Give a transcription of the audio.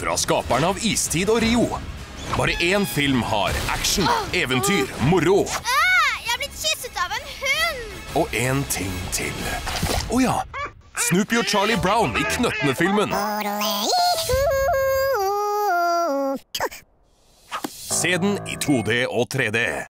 fra skaperen av Istid og Rio. Bare én film har action, eventyr, moro. Jeg har blitt kysset av en hund! Og en ting til. Ja, Snoopy og Charlie Brown i Knøttene-filmen. Se den i 2D og 3D.